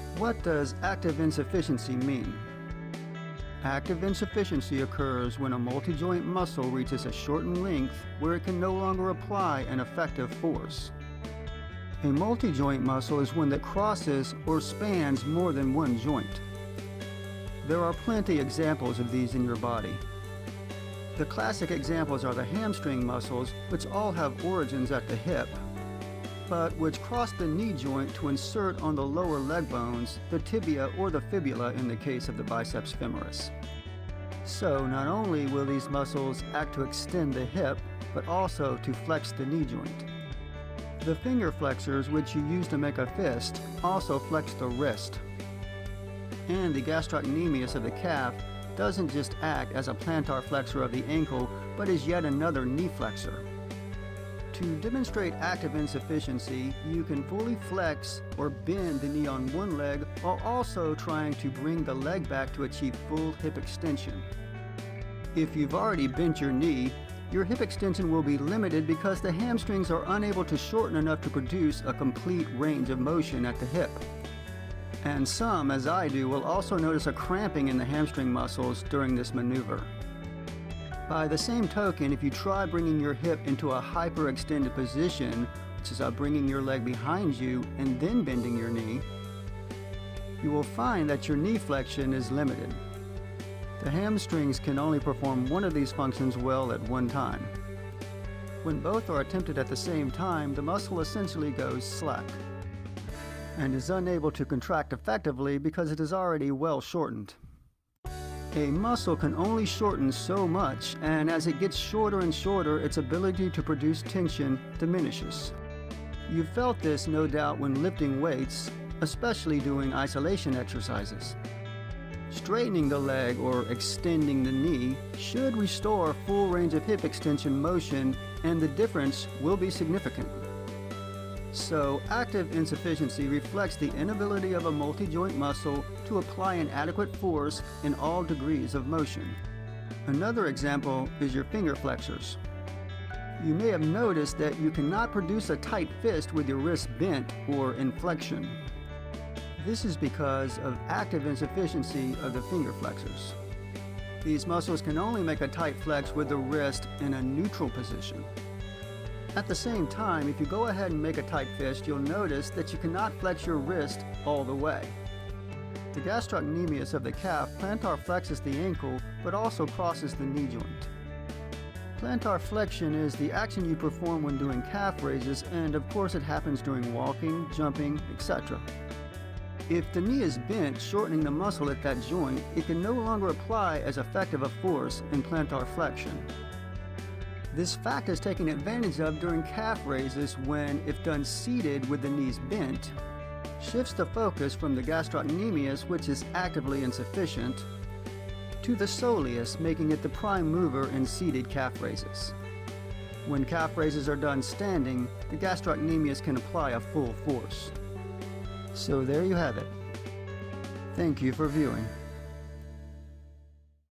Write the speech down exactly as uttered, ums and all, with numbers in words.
What does active insufficiency mean? Active insufficiency occurs when a multijoint muscle reaches a shortened length where it can no longer apply an effective force. A multijoint muscle is one that crosses or spans more than one joint. There are plenty examples of these in your body. The classic examples are the hamstring muscles, which all have origins at the hip, but which cross the knee joint to insert on the lower leg bones, the tibia or the fibula in the case of the biceps femoris. So not only will these muscles act to extend the hip, but also to flex the knee joint. The finger flexors, which you use to make a fist, also flex the wrist. And the gastrocnemius of the calf doesn't just act as a plantar flexor of the ankle, but is yet another knee flexor. To demonstrate active insufficiency, you can fully flex or bend the knee on one leg while also trying to bring the leg back to achieve full hip extension. If you've already bent your knee, your hip extension will be limited because the hamstrings are unable to shorten enough to produce a complete range of motion at the hip. And some, as I do, will also notice a cramping in the hamstring muscles during this maneuver. By the same token, if you try bringing your hip into a hyperextended position, which is uh, bringing your leg behind you and then bending your knee, you will find that your knee flexion is limited. The hamstrings can only perform one of these functions well at one time. When both are attempted at the same time, the muscle essentially goes slack and is unable to contract effectively because it is already well shortened. A muscle can only shorten so much, and as it gets shorter and shorter, its ability to produce tension diminishes. You've felt this, no doubt, when lifting weights, especially doing isolation exercises. Straightening the leg or extending the knee should restore full range of hip extension motion, and the difference will be significant. So, active insufficiency reflects the inability of a multi-joint muscle to apply an adequate force in all degrees of motion. Another example is your finger flexors. You may have noticed that you cannot produce a tight fist with your wrist bent or in flexion. This is because of active insufficiency of the finger flexors. These muscles can only make a tight flex with the wrist in a neutral position. At the same time, if you go ahead and make a tight fist, you'll notice that you cannot flex your wrist all the way. The gastrocnemius of the calf plantar flexes the ankle, but also crosses the knee joint. Plantar flexion is the action you perform when doing calf raises, and of course it happens during walking, jumping, et cetera. If the knee is bent, shortening the muscle at that joint, it can no longer apply as effective a force in plantar flexion. This fact is taken advantage of during calf raises when, if done seated with the knees bent, shifts the focus from the gastrocnemius, which is actively insufficient, to the soleus, making it the prime mover in seated calf raises. When calf raises are done standing, the gastrocnemius can apply a full force. So there you have it. Thank you for viewing.